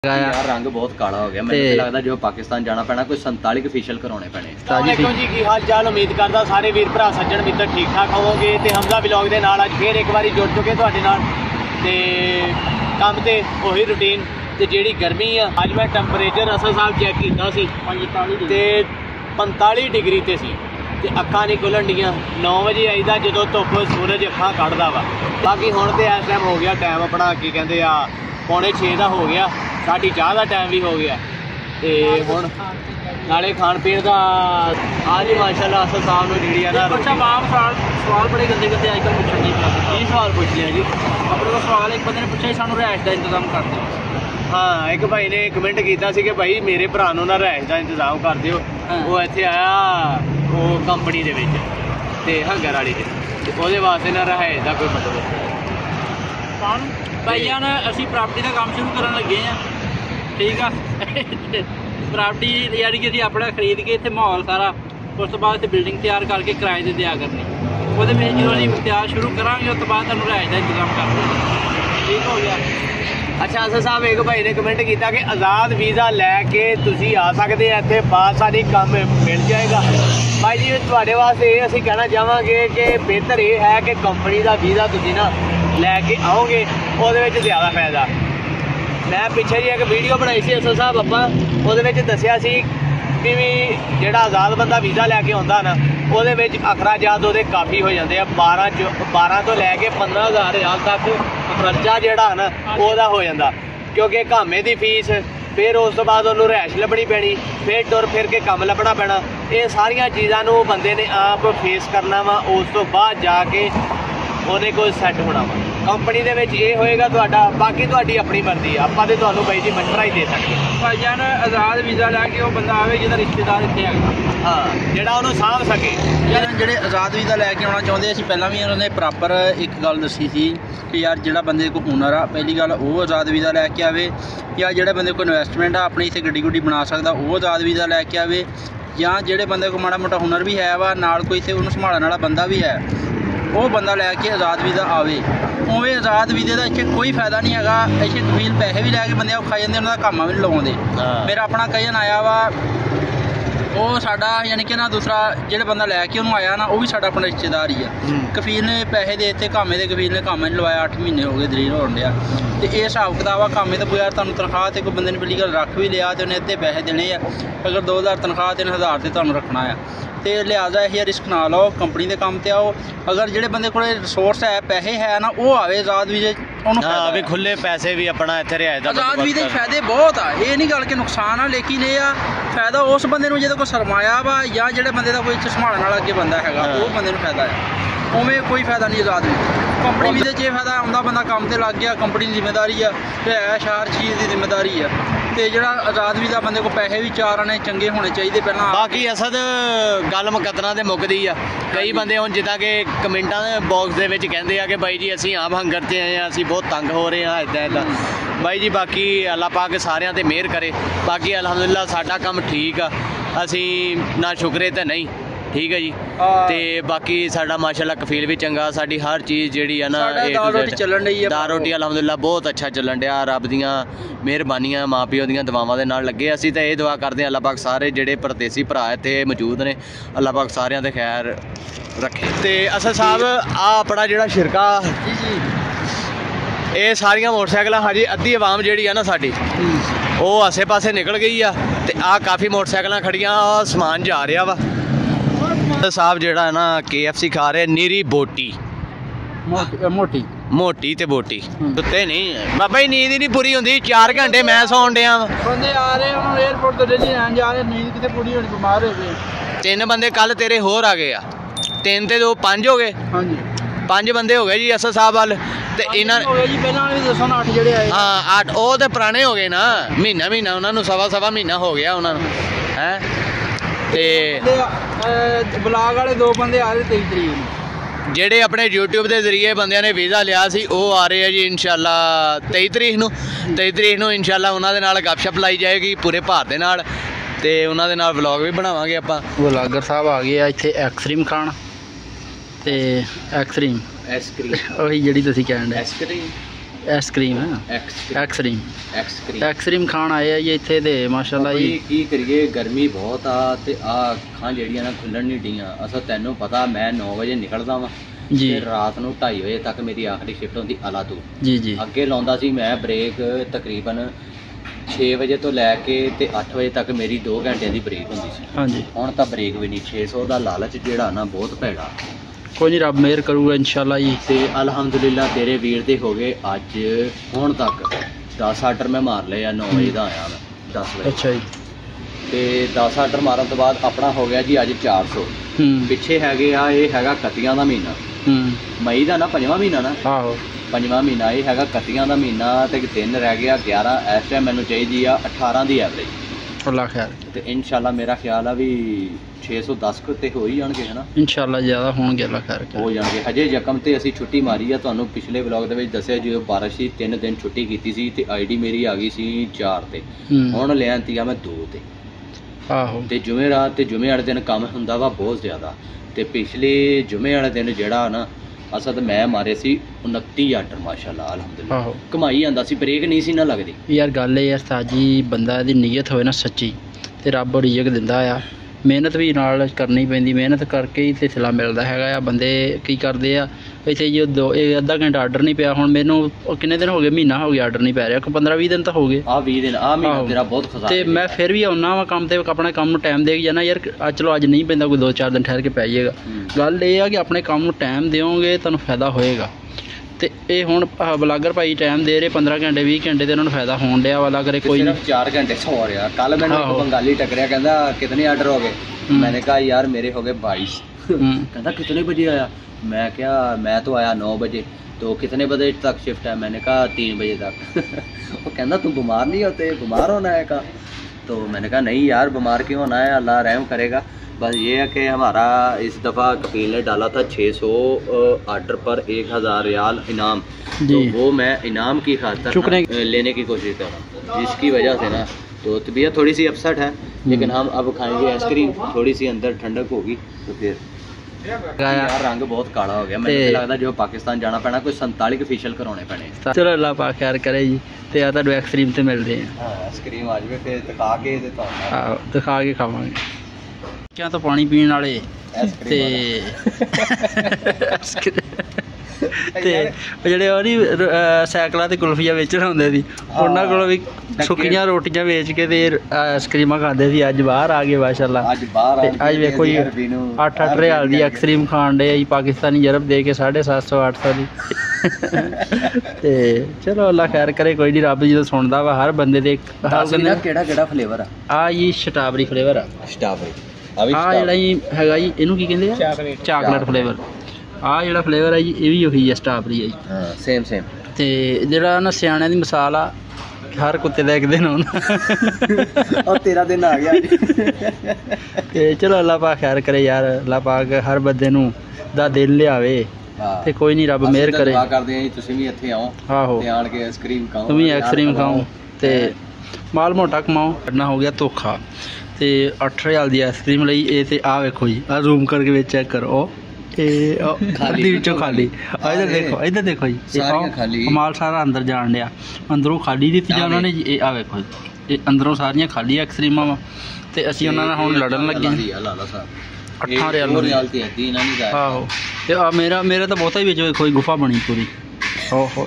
यार रंग बहुत काला हो गया। ਮੈਨੂੰ ਲੱਗਦਾ ਜੋ ਪਾਕਿਸਤਾਨ ਜਾਣਾ ਪੈਣਾ ਕੋਈ 47 ਅਫੀਸ਼ੀਅਲ ਕਰਾਉਣੇ ਪੈਣੇ। ਵਾਲੇਕੁਮ ਜੀ, ਕੀ ਹਾਲ ਚਾਲ? ਉਮੀਦ ਕਰਦਾ ਸਾਰੇ ਵੀਰ ਭਰਾ ਸੱਜਣ ਮਿੱਤਰ ਠੀਕ ਠਾਕ ਹੋਵੋਗੇ ਤੇ ਹਮਜ਼ਾ ਵਲੌਗ ਦੇ ਨਾਲ ਅੱਜ ਫੇਰ ਇੱਕ ਵਾਰੀ ਜੁੜ ਚੁੱਕੇ ਤੁਹਾਡੇ ਨਾਲ ਤੇ ਕੰਮ ਤੇ ਉਹੀ ਰੂਟੀਨ ਤੇ ਜਿਹੜੀ ਗਰਮੀ ਆ ਅੱਜ ਮੈਂ ਟੈਂਪਰੇਚਰ ਅਸਲ ਸਾਹਿਬ ਚੈੱਕ ਕੀਤਾ ਸੀ 45 ਤੇ 45 ਡਿਗਰੀ ਤੇ ਸੀ ਤੇ ਅੱਖਾਂ ਨਹੀਂ ਖੁੱਲਣ ਡੀਆਂ। 9 ਵਜੇ ਆਈਦਾ ਜਦੋਂ ਧੁੱਪ ਸੂਰਜ ਅੱਖਾਂ ਕੱਢਦਾ ਵਾ। ਬਾਕੀ ਹੁਣ ਤੇ ਇਸ ਟਾਈਮ ਹੋ ਗਿਆ ਟਾਈਮ ਆਪਣਾ ਕੀ ਕਹਿੰਦੇ ਆ 5:45 ਦਾ ਹੋ ਗਿਆ। ਸਾਡੀ ਚਾਹ ਦਾ ਟਾਈਮ ਵੀ ਹੋ ਗਿਆ ਤੇ ਹੁਣ ਨਾਲੇ ਖਾਣ ਪੀਣ ਦਾ ਆ ਜੀ ਮਾਸ਼ਾਅੱਲਾ ਅਸਲ ਸਾਹਿਬ ਨੂੰ ਜਿਹੜੀ ਆ ਨਾ ਅੱਛਾ ਸਵਾਲ ਬੜੇ ਗੰਦੇ ਅੱਜ ਕੱਲ੍ਹ ਪੁੱਛਣ ਦੀ ਕੀ ਸਵਾਲ ਪੁੱਛ ਲਿਆ ਜੀ? ਆਪਣੇ ਕੋਲ ਸਵਾਲ ਇੱਕ ਬੰਦੇ ਨੇ ਪੁੱਛਿਆ ਸਾਨੂੰ ਰਿਹਾਇਸ਼ ਦਾ ਇੰਤਜ਼ਾਮ ਕਰ ਦਿਓ। ਹਾਂ, ਇੱਕ ਭਾਈ ਨੇ ਕਮੈਂਟ ਕੀਤਾ ਸੀ ਕਿ ਭਾਈ ਮੇਰੇ ਭਰਾ ਨੂੰ ਨਾ ਰਿਹਾਇਸ਼ ਦਾ ਇੰਤਜ਼ਾਮ ਕਰ ਦਿਓ। ਉਹ ਇੱਥੇ ਆਇਆ ਉਹ ਕੰਪਨੀ ਦੇ ਵਿੱਚ ਤੇ ਹੰਗਰ ਵਾਲੀ ਤੇ ਉਹਦੇ ਵਾਸਤੇ ਨਾ ਰਿਹਾਇਸ਼ ਦਾ ਕੋਈ ਮਤਲਬ ਭਾਈਆਂ ਨੇ ਅਸੀਂ ਪ੍ਰਾਪਰਟੀ ਦਾ ਕੰਮ ਸ਼ੁਰੂ ਕਰਨ ਲੱਗੇ ਆ। ਠੀਕ ਆ, ਪ੍ਰਾਪਰਟੀ ਯਾਨੀ ਕਿ ਅਸੀਂ ਆਪਣਾ ਖਰੀਦ ਕੇ ਇੱਥੇ ਮਾਹੌਲ ਸਾਰਾ ਉਸ ਤੋਂ ਬਾਅਦ ਇੱਥੇ ਬਿਲਡਿੰਗ ਤਿਆਰ ਕਰਕੇ ਕਿਰਾਏ ਤੇ ਦਿਆ ਕਰਨੀ। ਉਹਦੇ ਵਿੱਚ ਜਦੋਂ ਅਸੀਂ ਤਿਆਰ ਸ਼ੁਰੂ ਕਰਾਂਗੇ ਉਸ ਤੋਂ ਬਾਅਦ ਤੁਹਾਨੂੰ ਰਿਹਾਇਸ਼ ਦਾ ਇੰਤਜ਼ਾਮ ਕਰ ਦਿਆਂਗੇ। ਠੀਕ ਹੋ ਗਿਆ। ਅੱਛਾ ਅਸਲ ਸਾਹਿਬ ਇੱਕ ਭਾਈ ਨੇ ਕਮੈਂਟ ਕੀਤਾ ਕਿ ਆਜ਼ਾਦ ਵੀਜ਼ਾ ਲੈ ਕੇ ਤੁਸੀਂ ਆ ਸਕਦੇ ਆ ਇੱਥੇ ਬਾਸਾਨੀ ਕੰਮ ਮਿਲ ਜਾਏਗਾ। ਭਾਈ ਜੀ ਤੁਹਾਡੇ ਵਾਸਤੇ ਇਹ ਅਸੀਂ ਕਹਿਣਾ ਚਾਹਾਂਗੇ ਕਿ ਬਿਹਤਰ ਇਹ ਹੈ ਕਿ ਕੰਪਨੀ ਦਾ ਵੀਜ਼ਾ ਤੁਸੀਂ ਨਾ ਲੈ ਕੇ ਆਓਗੇ ਉਹਦੇ ਵਿੱਚ ਜ਼ਿਆਦਾ ਫਾਇਦਾ। ਮੈਂ ਪਿੱਛੇ ਜੀ ਇੱਕ ਵੀਡੀਓ ਬਣਾਈ ਸੀ ਅਸਲ ਸਾਹਿਬ ਆਪਾਂ ਉਹਦੇ ਵਿੱਚ ਦੱਸਿਆ ਸੀ ਕਿ ਵੀ ਜਿਹੜਾ ਆਜ਼ਾਦ ਬੰਦਾ ਵੀਜ਼ਾ ਲੈ ਕੇ ਆਉਂਦਾ ਨਾ ਉਹਦੇ ਵਿੱਚ ਅਖਰਾਜਾਤ ਉਹਦੇ ਕਾਫੀ ਹੋ ਜਾਂਦੇ ਆ। 12 ਤੋਂ ਲੈ ਕੇ 15,000 ਰਿਆਲ ਤੱਕ ਖਰਚਾ ਜਿਹੜਾ ਨਾ ਉਹਦਾ ਹੋ ਜਾਂਦਾ ਕਿਉਂਕਿ ਕਾਮੇ ਦੀ ਫੀਸ ਫਿਰ ਉਸ ਤੋਂ ਬਾਅਦ ਉਹਨੂੰ ਰਿਹਾਇਸ਼ ਲੱਭਣੀ ਪੈਣੀ ਫਿਰ ਤੁਰ ਫਿਰ ਕੇ ਕੰਮ ਲੱਭਣਾ ਪੈਣਾ। ਇਹ ਸਾਰੀਆਂ ਚੀਜ਼ਾਂ ਨੂੰ ਬੰਦੇ ਨੇ ਆਪ ਫੇਸ ਕਰਨਾ ਵਾ। ਉਸ ਤੋਂ ਬਾਅਦ ਜਾ ਕੇ ਉਹਦੇ ਕੋਲ ਸੈੱਟ ਹੋਣਾ ਵਾ। ਕੰਪਨੀ ਦੇ ਵਿੱਚ ਇਹ ਹੋਏਗਾ ਤੁਹਾਡਾ, ਬਾਕੀ ਤੁਹਾਡੀ ਆਪਣੀ ਮਰਜ਼ੀ ਆ। ਆਪਾਂ ਤੇ ਤੁਹਾਨੂੰ ਬਾਈ ਜੀ ਮਸ਼ਵਰਾ ਹੀ ਦੇ ਸਕਦੇ ਭਾਈ ਜਾਨ ਆਜ਼ਾਦ ਵੀਜ਼ਾ ਲੈ ਕੇ ਉਹ ਬੰਦਾ ਆਵੇ ਜਿਹਦਾ ਰਿਸ਼ਤੇਦਾਰ ਇੱਥੇ ਹੈਗਾ। ਹਾਂ, ਜਿਹੜਾ ਉਹਨੂੰ ਸਾਂਭ ਸਕੇ। ਜਿਹੜੇ ਆਜ਼ਾਦ ਵੀਜ਼ਾ ਲੈ ਕੇ ਆਉਣਾ ਚਾਹੁੰਦੇ ਅਸੀਂ ਪਹਿਲਾਂ ਵੀ ਉਹਨਾਂ ਨੇ ਪ੍ਰੋਪਰ ਇੱਕ ਗੱਲ ਦੱਸੀ ਸੀ ਕਿ ਯਾਰ ਜਿਹੜਾ ਬੰਦੇ ਕੋਲ ਹੁਨਰ ਆ ਪਹਿਲੀ ਗੱਲ ਉਹ ਆਜ਼ਾਦ ਵੀਜ਼ਾ ਲੈ ਕੇ ਆਵੇ, ਜਾਂ ਜਿਹੜੇ ਬੰਦੇ ਕੋਲ ਇਨਵੈਸਟਮੈਂਟ ਆ ਆਪਣੀ ਇੱਥੇ ਗੱਡੀ ਗੁੱਡੀ ਬਣਾ ਸਕਦਾ ਉਹ ਆਜ਼ਾਦ ਵੀਜ਼ਾ ਲੈ ਕੇ ਆਵੇ, ਜਾਂ ਜਿਹੜੇ ਬੰਦੇ ਕੋਲ ਮਾੜਾ ਮੋਟਾ ਹੁਨਰ ਵੀ ਹੈ ਵਾ ਨਾਲ ਕੋਈ ਇੱਥੇ ਉਹਨੂੰ ਸੰਭਾਲਣ ਵਾਲਾ ਬੰਦਾ ਵੀ ਹੈ ਉਹ ਬੰਦਾ ਲੈ ਕੇ ਆਜ਼ਾਦ ਵੀਜ਼ਾ ਆਵੇ। ਉਵੇਂ ਆਜ਼ਾਦ ਵੀਜ਼ੇ ਦਾ ਇੱਥੇ ਕੋਈ ਫਾਇਦਾ ਨਹੀਂ ਹੈਗਾ। ਇੱਥੇ ਕਬੀਲ ਪੈਸੇ ਵੀ ਲੈ ਕੇ ਬੰਦੇ ਖਾ ਜਾਂਦੇ, ਉਹਨਾਂ ਦਾ ਕੰਮ ਵੀ ਨਹੀਂ ਲਵਾਉਂਦੇ। ਮੇਰਾ ਆਪਣਾ ਕਜ਼ਨ ਆਇਆ ਵਾ ਉਹ ਸਾਡਾ ਯਾਨੀ ਕਿ ਨਾ ਦੂਸਰਾ ਜਿਹੜਾ ਬੰਦਾ ਲੈ ਕੇ ਉਹਨੂੰ ਆਇਆ ਨਾ ਉਹ ਵੀ ਸਾਡਾ ਆਪਣਾ ਰਿਸ਼ਤੇਦਾਰ ਹੀ ਆ। ਕਫੀਲ ਨੇ ਪੈਸੇ ਦੇ ਦਿੱਤੇ ਕਾਮੇ ਦੇ, ਕਫੀਲ ਨੇ ਕੰਮ ਨਹੀਂ ਲਵਾਇਆ 8 ਮਹੀਨੇ ਹੋ ਗਏ ਦਲੀਲ ਹੋਣ ਡਿਆ। ਤੇ ਇਹ ਹਿਸਾਬ ਕਿਤਾਬ ਆ ਕਾਮੇ ਤਾਂ ਯਾਰ ਤੁਹਾਨੂੰ ਤਨਖਾਹ ਤੇ ਕੋਈ ਬੰਦੇ ਨੇ ਪਹਿਲੀ ਗੱਲ ਰੱਖ ਵੀ ਲਿਆ ਤੇ ਉਹਨੇ ਅੱਧੇ ਪੈਸੇ ਦੇਣੇ ਆ। ਅਗਰ 2000 ਤਨਖਾਹ 3000 ਤੇ ਤੁਹਾਨੂੰ ਰੱਖਣਾ ਆ ਤੇ ਲਿਹਾਜ਼ਾ ਇਹ ਰਿਸਕ ਨਾ ਲਓ, ਕੰਪਨੀ ਦੇ ਕੰਮ ਤੇ ਆਓ। ਅਗਰ ਜਿਹੜੇ ਬੰਦੇ ਕੋਲ ਰਿਸੋਰਸ ਹੈ ਪੈਸੇ ਹੈ ਨਾ ਉਹ ਆਵੇ ਆਜ਼ਾਦ ਵੀਜ਼ੇ ਉਹਨੂੰ ਹਾਂ ਵੀ ਖੁੱਲੇ ਪੈਸੇ ਵੀ ਆਪਣਾ ਇੱਥੇ ਰਿਹਾਇਸ਼ ਦਾ ਆਜ਼ਾਦ ਵੀਜ਼ੇ ਦੇ ਫਾਇਦੇ ਬਹੁਤ ਆ। ਇਹ ਨਹੀਂ ਗੱਲ ਕਿ ਨੁਕਸਾਨ ਆ, ਲੇਕਿਨ ਇਹ ਆ ਫਾਇਦਾ ਉਸ ਬੰਦੇ ਨੂੰ ਜਿਹਦੇ ਕੋਲ ਸਰਮਾਇਆ ਵਾ ਜਾਂ ਜਿਹੜੇ ਬੰਦੇ ਦਾ ਕੋਈ ਇੱਥੇ ਸੰਭਾਲਣ ਵਾਲਾ ਅੱਗੇ ਬੰਦਾ ਹੈਗਾ ਉਹ ਬੰਦੇ ਨੂੰ ਫਾਇਦਾ ਆ। ਉਵੇਂ ਕੋਈ ਫਾਇਦਾ ਨਹੀਂ ਆਜ਼ਾਦ ਵੀਜ਼ੇ। ਕੰਪਨੀ ਵੀਜ਼ੇ 'ਚ ਇਹ ਫਾਇਦਾ ਆਉਂਦਾ ਬੰਦਾ ਕੰਮ ਤੇ ਲੱਗ ਗਿਆ, ਕੰਪਨੀ ਦੀ ਜ਼ਿੰਮੇਦਾਰੀ ਆ, ਰਿਹਾਇਸ਼ ਹਰ ਚੀਜ਼ ਦੀ ਜ਼ਿੰਮੇਦਾਰੀ ਆ। ਤੇ ਜਿਹੜਾ ਆਜ਼ਾਦ ਵੀਜ਼ਾ ਬੰਦੇ ਕੋਲ ਪੈਸੇ ਵੀ ਚਾਰ ਆਣੇ ਚੰਗੇ ਹੋਣੇ ਚਾਹੀਦੇ ਪਹਿਲਾਂ। ਬਾਕੀ ਅਸਦ ਗੱਲ ਮੁਕੱਦਰਾਂ ਤੇ ਮੁੱਕਦੀ ਆ। ਕਈ ਬੰਦੇ ਹੁਣ ਜਿੱਦਾਂ ਕਿ ਕਮੈਂਟਾਂ ਦੇ ਬਾਕਸ ਦੇ ਵਿੱਚ ਕਹਿੰਦੇ ਆ ਕਿ ਬਾਈ ਜੀ ਅਸੀਂ ਆਪ ਹੰਗਰ 'ਤੇ ਆਏ ਹਾਂ, ਅਸੀਂ ਬਹੁਤ ਤੰਗ ਹੋ ਰਹੇ ਹਾਂ ਇੱਦਾਂ ਬਾਈ ਜੀ। ਬਾਕੀ ਅੱਲਾ ਪਾਕ ਸਾਰਿਆਂ 'ਤੇ ਮਿਹਰ ਕਰੇ। ਬਾਕੀ ਅਲਹਮਦੁਲਿਲਾ ਸਾਡਾ ਕੰਮ ਠੀਕ ਆ, ਅਸੀਂ ਨਾ ਸ਼ੁਕਰੇ ਤਾਂ ਨਹੀਂ ਠੀਕ ਹੈ ਜੀ। ਤੇ ਬਾਕੀ ਸਾਡਾ ਮਾਸ਼ਾਅੱਲਾ ਕਫੀਲ ਵੀ ਚੰਗਾ, ਸਾਡੀ ਹਰ ਚੀਜ਼ ਜਿਹੜੀ ਆ ਨਾ ਦਾਲ ਰੋਟੀ ਚੱਲਣ ਡਈ ਆ। ਦਾਲ ਰੋਟੀ ਅਲਹਮਦੁਲਿਲਾ ਬਹੁਤ ਅੱਛਾ ਚੱਲਣ ਡਿਆ। ਰੱਬ ਦੀਆਂ ਮਿਹਰਬਾਨੀਆਂ ਮਾਂ ਪਿਓ ਦੀਆਂ ਦੁਆਵਾਂ ਦੇ ਨਾਲ ਲੱਗੇ। ਅਸੀਂ ਤਾਂ ਇਹ ਦੁਆ ਕਰਦੇ ਹਾਂ ਅੱਲਾ ਪਾਕ ਸਾਰੇ ਜਿਹੜੇ ਪਰਦੇਸੀ ਭਰਾ ਇੱਥੇ ਮੌਜੂਦ ਨੇ ਅੱਲਾ ਪਾਕ ਸਾਰਿਆਂ ਦੇ ਖੈਰ ਰੱਖੇ। ਤੇ ਅਸਲ ਸਾਹਿਬ ਆ ਆਪਣਾ ਜਿਹੜਾ ਸ਼ਿਰਕਾ ਜੀ ਜੀ ਇਹ ਸਾਰੀਆਂ ਮੋਟਰਸਾਈਕਲਾਂ ਹਜੇ ਅੱਧੀ ਆਵਾਮ ਜਿਹੜੀ ਆ ਨਾ ਸਾਡੀ ਉਹ ਆਸੇ ਪਾਸੇ ਨਿਕਲ ਗਈ ਆ ਤੇ ਆ ਕਾਫੀ ਮੋਟਰਸਾਈਕਲਾਂ ਖੜੀਆਂ ਸਮਾਨ ਜਾ ਰਿਹਾ ਵਾ। ਸਾਹਿਬ ਜਿਹੜਾ ਹੈ ਨਾ KFC ਖਾ ਰਹੇ ਨੀਰੀ ਬੋਟੀ ਮੋਟੀ ਤੇ ਬੋਟੀ ਉੱਤੇ ਨਹੀਂ ਬਾਬਾ ਜੀ ਨੀਂਦ ਹੀ ਨਹੀਂ ਪੂਰੀ ਹੁੰਦੀ। 4 ਘੰਟੇ ਮੈਂ ਸੌਣ ਡਿਆ ਵਾ। ਬੰਦੇ ਆ ਰਹੇ ਉਹਨਾਂ ਨੂੰ 에어ਪੋਰਟ ਤੋਂ ਦਿੱਲੀ ਆਣ ਜਾ ਰਹੇ, ਨੀਂਦ ਕਿਤੇ ਪੂਰੀ ਹੋਣੀ, ਬਿਮਾਰ ਹੋ ਗਏ। 3 ਬੰਦੇ ਕੱਲ ਤੇਰੇ ਹੋਰ ਆ ਗਏ ਆ। 3 ਤੇ 2 5 ਹੋ ਗਏ। ਹਾਂਜੀ 5 ਬੰਦੇ ਹੋ ਗਏ ਜੀ ਅਸਲ ਸਾਹਿਬ ਵੱਲ। ਤੇ ਇਹਨਾਂ ਹੋ ਗਏ ਜੀ ਪਹਿਲਾਂ ਵੀ ਦੱਸੋ ਨਾ 8 ਜਿਹੜੇ ਆਏ। ਹਾਂ 8 ਉਹ ਤੇ ਪੁਰਾਣੇ ਹੋ ਗਏ ਨਾ। ਮਹੀਨਾ ਉਹਨਾਂ ਨੂੰ ਸਵਾ ਮਹੀਨਾ ਹੋ ਗਿਆ ਉਹਨਾਂ ਨੂੰ ਹੈ। ਤੇ ਬਲਾਗ ਵਾਲੇ 2 ਬੰਦੇ ਆ ਰਹੇ 23 ਤਰੀਕ ਨੂੰ। ਜਿਹੜੇ ਆਪਣੇ YouTube ਦੇ ਜ਼ਰੀਏ ਬੰਦਿਆਂ ਨੇ ਵੀਜ਼ਾ ਲਿਆ ਸੀ ਉਹ ਆ ਰਹੇ ਆ ਜੀ ਇਨਸ਼ਾਅੱਲਾ 23 ਤਰੀਕ ਨੂੰ ਇਨਸ਼ਾਅੱਲਾ ਉਹਨਾਂ ਦੇ ਨਾਲ ਗੱਪਸ਼ਪ ਲਾਈ ਜਾਏਗੀ ਪੂਰੇ ਭਾਰ ਦੇ ਨਾਲ ਤੇ ਉਹਨਾਂ ਦੇ ਨਾਲ ਵਲੌਗ ਵੀ ਬਣਾਵਾਂਗੇ ਆਪਾਂ। ਵਲੌਗਰ ਸਾਹਿਬ ਆ ਗਏ ਆ ਇੱਥੇ ਐਕਸਟ੍ਰੀਮ ਖਾਣ ਤੇ ਐਕਸਟ੍ਰੀਮ ਆਈਸਕ੍ਰੀਮ ਉਹੀ ਜਿਹੜੀ ਤੁਸੀਂ ਕਹਿਣ ਦੇ ਆਈਸਕ੍ਰੀਮ ਐਕਸਕ੍ਰੀਮ ਐਕਸਕ੍ਰੀਮ ਖਾਣ ਆਏ ਆ ਜੀ ਇੱਥੇ ਤੇ ਮਾਸ਼ਾਅੱਲਾ ਜੀ। ਕੀ ਕਰੀਏ, ਗਰਮੀ ਬਹੁਤ ਆ ਤੇ ਆ ਅੱਖਾਂ ਜਿਹੜੀਆਂ ਨਾ ਖੁੱਲਣ ਨਹੀਂ ਡੀਆਂ। ਅਸਲ ਤੈਨੂੰ ਪਤਾ ਮੈਂ 9 ਵਜੇ ਨਿਕਲਦਾ ਵਾਂ ਜੀ ਤੇ ਰਾਤ ਨੂੰ 2:30 ਵਜੇ ਤੱਕ ਮੇਰੀ ਆਖਰੀ ਸ਼ਿਫਟ ਹੁੰਦੀ ਆਲਾ ਤੋਂ ਜੀ। ਅੱਗੇ ਲਾਉਂਦਾ ਸੀ ਮੈਂ ਬ੍ਰੇਕ ਤਕਰੀਬਨ 6 ਵਜੇ ਤੋਂ ਲੈ ਕੇ ਤੇ 8 ਵਜੇ ਤੱਕ ਮੇਰੀ 2 ਘੰਟਿਆਂ ਦੀ ਬ੍ਰੇਕ ਹੁੰਦੀ ਸੀ। ਹਾਂਜੀ, ਹੁਣ ਤਾਂ ਬ੍ਰੇਕ ਵੀ ਨਹੀਂ। 600 ਦਾ ਲਾਲਚ ਜਿਹੜਾ ਨਾ ਬਹੁਤ ਭੈੜਾ। ਕੋਈ ਨਹੀਂ, ਰੱਬ ਮਿਹਰ ਕਰੂਗਾ ਇਨਸ਼ਾਅੱਲਾ ਜੀ। ਤੇ ਅਲਹਮਦੁਲਿਲਾ ਤੇਰੇ ਵੀਰ ਦੇ ਹੋ ਗਏ ਅੱਜ ਹੁਣ ਤੱਕ 10 ਆਰਡਰ ਮੈਂ ਮਾਰ ਲਏ ਆ। 9 ਵਜੇ ਦਾ ਆਇਆ ਮੈਂ 10 ਵਜੇ। ਅੱਛਾ ਜੀ। ਤੇ 10 ਆਰਡਰ ਮਾਰਨ ਤੋਂ ਬਾਅਦ ਆਪਣਾ ਹੋ ਗਿਆ ਜੀ ਅੱਜ 400। ਪਿੱਛੇ ਹੈਗੇ ਆ, ਇਹ ਹੈਗਾ ਕੱਤੀਆਂ ਦਾ ਮਹੀਨਾ, ਮਈ ਦਾ ਨਾ 5ਵਾਂ ਮਹੀਨਾ ਨਾ। ਆਹੋ 5ਵਾਂ ਮਹੀਨਾ ਇਹ ਹੈਗਾ ਕੱਤੀਆਂ ਦਾ ਮਹੀਨਾ ਤੇ ਦਿਨ ਰਹਿ ਗਿਆ 11। ਇਸ ਟਾਈਮ ਮੈਨੂੰ ਚਾਹੀਦੀ ਆ 18 ਦੀ ਐਵਰੇਜ। ਅੱਲਾ ਖੈਰ। ਤੇ ਇਨਸ਼ਾਅੱਲਾ ਮੇਰਾ ਖਿਆਲ ਆ ਵੀ 610 ਕੁ ਤੇ ਹੋ ਹੀ ਜਾਣਗੇ ਹਨਾ। ਇਨਸ਼ਾਅੱਲਾ ਜ਼ਿਆਦਾ ਹੋਣਗੇ, ਅੱਲਾ ਖੈਰ ਕਰੇ। ਹੋ ਜਾਣਗੇ। ਹਜੇ ਯਕਮ ਤੇ ਅਸੀਂ ਛੁੱਟੀ ਮਾਰੀ ਆ। ਤੁਹਾਨੂੰ ਪਿਛਲੇ ਵਲੌਗ ਦੇ ਵਿੱਚ ਦੱਸਿਆ ਜਦੋਂ ਬਾਰਿਸ਼ ਸੀ 3 ਦਿਨ ਛੁੱਟੀ ਕੀਤੀ ਸੀ ਤੇ ਆਈਡੀ ਮੇਰੀ ਆ ਗਈ ਸੀ 4 ਤੇ। ਹੁਣ ਲਿਆਂਤੀ ਆ ਮੈਂ 2 ਤੇ। ਆਹੋ ਤੇ ਜੁਮੇਰਾਤ ਤੇ ਜੁਮੇ ਵਾਲੇ ਦਿਨ ਕੰਮ ਹੁੰਦਾ ਵਾ ਬਹੁਤ ਜ਼ਿਆਦਾ। ਤੇ ਪਿਛਲੇ ਜੁਮੇ ਵਾਲੇ ਦਿਨ ਜਿਹੜਾ ਨਾ ਅਸਦ ਮੈਂ ਮਾਰੇ ਸੀ 29 ਆਰਡਰ ਮਾਸ਼ਾਅੱਲਾ ਅਲਹਮਦੁਲਿਲਾ। ਆਹੋ ਕਮਾਈ ਜਾਂਦਾ ਸੀ, ਬ੍ਰੇਕ ਨਹੀਂ ਸੀ ਨਾ ਲੱਗਦੀ। ਯਾਰ ਗੱਲ ਇਹ ਯਾਰ ਸਾਜੀ, ਬੰਦਾ ਦੀ ਨੀਅਤ ਹੋਵੇ ਨਾ ਸੱਚੀ ਤੇ ਰੱਬ ਰਿਜ਼ਕ ਦਿੰਦਾ ਆ। ਮਿਹਨਤ ਵੀ ਨਾਲ ਕਰਨੀ ਪੈਂਦੀ, ਮਿਹਨਤ ਕਰਕੇ ਹੀ ਤੇ ਸਿਲਾ ਮਿਲਦਾ ਹੈਗਾ ਆ। ਬੰਦੇ ਕੀ ਕਰਦੇ ਆ ਇੱਥੇ ਜੀ ਇਹ ਅੱਧਾ ਘੰਟਾ ਆਰਡਰ ਨਹੀਂ ਪਿਆ। ਹੁਣ ਮੈਨੂੰ ਕਿੰਨੇ ਦਿਨ ਹੋ ਗਏ, ਮਹੀਨਾ ਹੋ ਗਿਆ ਆਰਡਰ ਨਹੀਂ ਪੈ ਰਿਹਾ। 15-20 ਦਿਨ ਤਾਂ ਹੋ ਗਏ। 20 ਦਿਨ ਮਹੀਨਾ ਤੇਰਾ ਬਹੁਤ ਖਜ਼ਾਨਾ। ਤੇ ਮੈਂ ਫਿਰ ਵੀ ਆਉਣਾ ਵਾ ਕੰਮ ਤੇ, ਆਪਣੇ ਕੰਮ ਨੂੰ ਟਾਈਮ ਦੇ ਕੇ ਜਾਣਾ ਯਾਰ। ਚਲੋ ਅੱਜ ਨਹੀਂ ਪੈਂਦਾ, ਕੋਈ 2-4 ਦਿਨ ਠਹਿਰ ਕੇ ਪੈ ਜਾਏਗਾ। ਗੱਲ ਇਹ ਆ ਕਿ ਆਪਣੇ ਕੰਮ ਨੂੰ ਟਾਈਮ ਦਿਓਗੇ ਤੁਹਾਨੂੰ ਫਾਇਦਾ ਹੋਏਗਾ। ਤੇ ਇਹ ਹੁਣ ਬਲਾਗਰ ਭਾਈ ਟਾਈਮ ਦੇ ਰਹੇ 15 ਘੰਟੇ 20 ਘੰਟੇ ਤੇ ਉਹਨਾਂ ਨੂੰ ਫਾਇਦਾ ਹੋਣ ਡਿਆ ਵਾਲਾ ਕਰੇ ਕੋਈ ਨਹੀਂ। 4 ਘੰਟੇ ਸੌ ਰਿਹਾ। ਕੱਲ ਮੈਨੂੰ ਇੱਕ ਬੰਗਾਲੀ ਟਕਰਿਆ, ਕਹਿੰਦਾ ਕਿਤਨੇ ਆਰਡਰ ਹੋ ਗਏ। मैंने कहा यार मेरे हो गए 22। कहता कितने बजे आया? मैं क्या, मैं तो आया 9 बजे। तो कितने बजे तक शिफ्ट है? मैंने कहा 3 बजे तक। वो कहना तुम बीमार नहीं होते, बीमार होना है का? तो मैंने कहा नहीं यार बीमार क्यों होना है, अल्लाह रहम करेगा। बस ये है कि हमारा इस दफ़ा कफील ने डाला था 600 आर्डर पर 1000 रियाल इनाम। तो वो मैं इनाम की खातिर लेने की कोशिश कर रहा हूँ, जिसकी वजह से ना तो तबीयत थोड़ी सी अपसेट है। लेकिन हम अब खाएंगे आइसक्रीम, थोड़ी सी अंदर ठंडक होगी तो फिर यार रंग बहुत काला हो गया। ਮੈਨੂੰ ਲੱਗਦਾ ਜੋ ਪਾਕਿਸਤਾਨ ਜਾਣਾ ਪੈਣਾ ਕੋਈ 47 ਫੇਸ਼ੀਅਲ ਕਰਾਉਣੇ ਪੈਣੇ। ਚਲੋ ਅੱਲਾ ਪਾਕ ਖੈਰ ਕਰੇ ਜੀ। ਤੇ ਆ ਤੁਹਾਨੂੰ ਆਈਸਕ੍ਰੀਮ ਤੇ ਮਿਲਦੇ ਆ। ਆਈਸਕ੍ਰੀਮ ਆ ਜਾਵੇ ਫਿਰ ਦਿਖਾ ਕੇ ਤੇ ਤੁਹਾਨੂੰ ਦਿਖਾ ਕੇ ਖਾਵਾਂਗੇ। ਕਿਆ ਤਾਂ ਪਾਣੀ ਪੀਣ ਵਾਲੇ ਤੇ ਤੇ ਜਿਹੜੇ ਉਹ ਨਹੀਂ ਸਾਈਕਲਾਂ ਤੇ ਕੁਲਫੀਆਂ ਵੇਚਣ ਆਉਂਦੇ ਸੀ, ਉਹਨਾਂ ਕੋਲੋਂ ਵੀ ਸੁੱਕੀਆਂ ਰੋਟੀਆਂ ਵੇਚ ਕੇ ਤੇ ਆਈਸਕ੍ਰੀਮਾਂ ਖਾਂਦੇ ਸੀ। ਅੱਜ ਬਾਹਰ ਆ ਗਏ ਮਾਸ਼ਾਅੱਲਾ। ਅੱਜ ਵੇਖੋ ਜੀ 8-8 ਰਿਆਲ ਦੀ ਆਈਸਕ੍ਰੀਮ ਖਾਣ ਡੇ ਜੀ। ਪਾਕਿਸਤਾਨੀ ਯੂਰਪ ਦੇ ਕੇ 750-800 ਦੀ। ਤੇ ਚਲੋ ਅੱਲਾ ਖੈਰ ਕਰੇ, ਕੋਈ ਨਹੀਂ। ਰੱਬ ਜਦੋਂ ਸੁਣਦਾ ਵਾ ਹਰ ਬੰਦੇ ਦੇ। ਕਿਹੜਾ ਫਲੇਵਰ ਆ ਜੀ? ਸਟ੍ਰਾਬੇਰੀ ਫਲੇਵਰ ਆ। ਸਟ੍ਰਾਬੇਰੀ ਆ ਜਿਹੜਾ ਜੀ ਹੈਗਾ ਜੀ, ਇਹਨੂੰ ਕੀ ਕਹਿੰਦੇ ਆ? Chocolate flavour. ਆਹ ਜਿਹੜਾ ਫਲੇਵਰ ਹੈ ਜੀ ਇਹ ਵੀ ਉਹੀ ਹੈ, ਸਟ੍ਰਾਬੇਰੀ ਹੈ ਜੀ। ਹਾਂ ਸੇਮ ਤੇ ਜਿਹੜਾ ਨਾ ਸਿਆਣਿਆਂ ਦੀ ਮਿਸਾਲ ਆ, ਹਰ ਕੁੱਤੇ ਦਾ ਇੱਕ ਦਿਨ ਆਉਂਦਾ। ਉਹ ਤੇਰਾ ਦਿਨ ਆ ਗਿਆ। ਤੇ ਚਲੋ ਅੱਲਾ ਪਾਕ ਖੈਰ ਕਰੇ ਯਾਰ। ਅੱਲਾ ਪਾਕ ਹਰ ਬੰਦੇ ਨੂੰ ਦਾ ਦਿਲ ਲਿਆਵੇ ਤੇ ਕੋਈ ਨਹੀਂ, ਰੱਬ ਮਿਹਰ ਕਰੇ। ਦੁਆ ਕਰਦੇ ਆਂ ਜੀ ਤੁਸੀਂ ਵੀ ਇੱਥੇ ਆਓ। ਆਹੋ ਤੇ ਆਣ ਕੇ ਆਈਸਕ੍ਰੀਮ ਖਾਓ। ਤੁਸੀਂ ਆਈਸਕ੍ਰੀਮ ਖਾਓ ਤੇ ਮਾਲ ਮੋਟਾ ਕਮਾਓ। ਕੱਢਣਾ ਹੋ ਗਿਆ ਧੋਖਾ। ਤੇ 8 ਰਿਆਲ ਦੀ ਆਈਸਕ੍ਰੀਮ ਲਈ ਇਹ ਤੇ ਆਹ ਵੇਖੋ ਜੀ, ਆਹ ਜ਼ੂਮ ਕਰਕੇ ਵਿੱਚ ਚੈੱਕ ਕਰੋ। ਖਾਲੀ ਵਿੱਚੋਂ ਖਾਲੀ। ਇੱਧਰ ਦੇਖੋ ਜੀ, ਮਾਲ ਸਾਰਾ ਅੰਦਰ ਜਾਣ ਡਿਆ। ਅੰਦਰੋਂ ਖਾਲੀ ਦਿੱਤੀ ਜਾਂ ਉਹਨਾਂ ਨੇ ਜੀ। ਇਹ ਆ ਵੇਖੋ ਜੀ, ਇਹ ਅੰਦਰੋਂ ਸਾਰੀਆਂ ਖਾਲੀ ਆਈਸਕ੍ਰੀਮਾਂ ਵਾ। ਤੇ ਅਸੀਂ ਉਹਨਾਂ ਨਾਲ ਹੁਣ ਲੜਨ ਲੱਗੇ 8 ਰਿਆਲ ਤੇ। ਆਹੋ ਤੇ ਆ ਮੇਰਾ ਤਾਂ ਬਹੁਤਾ ਹੀ ਵਿੱਚ ਵੇਖੋ ਗੁਫਾ ਬਣੀ ਪੂਰੀ। ਓਹੋ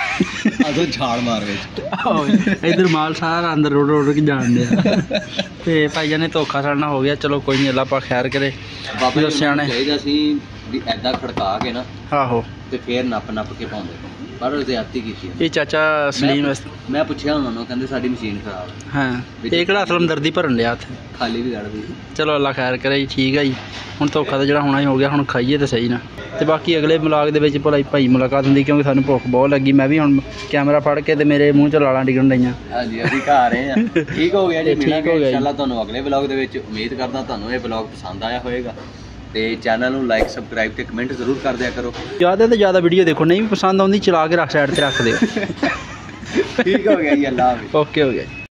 ਛਾਲ ਮਾਰ ਵਿੱਚ ਇਧਰ ਮਾਲ ਸਾਰਾ ਅੰਦਰ ਰੋੜ ਕੇ ਜਾਣ ਡਿਆ। ਤੇ ਭਾਈਆਂ ਨੇ ਧੋਖਾ ਸਾਡਾ ਹੋ ਗਿਆ। ਚਲੋ ਕੋਈ ਨਹੀਂ, ਅੱਲਾ ਪਾਕ ਖੈਰ ਕਰੇ। ਬਾਬਾ ਸਿਆਣੇ ਚਾਹੀਦਾ ਸੀ ਵੀ ਐਦਾਂ ਖੜਕਾ ਕੇ ਨਾ। ਆਹੋ ਤੇ ਫੇਰ ਨੱਪ ਕੇ ਪਾਉਂਦੇ, ਪਰ ਜ਼ਿਆਦਤੀ ਕੀਤੀ। ਇਹ ਚਾਚਾ ਸਲੀਮ, ਮੈਂ ਪੁੱਛਿਆ ਉਹਨਾਂ ਨੂੰ, ਕਹਿੰਦੇ ਸਾਡੀ ਮਸ਼ੀਨ ਖਰਾਬ ਹੈ। ਹਾਂ ਇਹ ਕਿਹੜਾ ਅਸਲ ਹਮਦਰਦੀ ਭਰਨ ਲਿਆ ਉੱਥੇ, ਖਾਲੀ ਵੀ ਕੱਢਦੀ। ਚਲੋ ਅੱਲਾ ਖੈਰ ਕਰੇ ਜੀ। ਠੀਕ ਹੈ ਜੀ, ਹੁਣ ਧੋਖਾ ਤਾਂ ਜਿਹੜਾ ਹੋਣਾ ਹੀ ਹੋ ਗਿਆ। ਹੁਣ ਖਾਈਏ ਤਾਂ ਸਹੀ ਨਾ। ਤੇ ਬਾਕੀ ਅਗਲੇ ਵਲੌਗ ਦੇ ਵਿੱਚ ਭਾਈ ਮੁਲਾਕਾਤ ਹੁੰਦੀ, ਕਿਉਂਕਿ ਸਾਨੂੰ ਭੁੱਖ ਬਹੁਤ ਲੱਗੀ। ਮੈਂ ਵੀ ਹੁਣ ਕੈਮਰਾ ਫੜ ਕੇ ਤੇ ਮੇਰੇ ਮੂੰਹ 'ਚ ਲਾਲਾਂ ਡਿੱਗਣ ਡਈਆਂ। ਹਾਂਜੀ ਅਸੀਂ ਘਰ ਰਹੇ ਹਾਂ। ਠੀਕ ਹੋ ਗਿਆ ਜੀ, ਠੀਕ ਹੋ ਗਿਆ। ਇਨਸ਼ਾਅੱਲਾ ਤੁਹਾਨੂੰ ਅਗਲੇ ਵਲੌਗ ਦੇ ਵਿੱਚ ਉਮੀਦ ਕਰਦਾ ਤੁਹਾਨੂੰ ਇਹ ਵਲੌਗ ਪਸੰਦ ਆਇਆ ਹੋਵੇਗਾ। ਤੇ ਚੈਨਲ ਨੂੰ ਲਾਈਕ, ਸਬਸਕ੍ਰਾਈਬ ਤੇ ਕਮੈਂਟ ਜ਼ਰੂਰ ਕਰ ਦਿਆ ਕਰੋ। ਜ਼ਿਆਦਾ ਤੋਂ ਜ਼ਿਆਦਾ ਵੀਡੀਓ ਦੇਖੋ, ਨਹੀਂ ਵੀ ਪਸੰਦ ਆਉਂਦੀ ਚਲਾ ਕੇ ਸਾਈਡ ਤੇ ਰੱਖ ਦਿਓ। ਠੀਕ ਹੋ ਗਿਆ ਜੀ, ਅੱਲਾ ਹਾਫਿਜ਼। ਓਕੇ ਹੋ ਗਿਆ।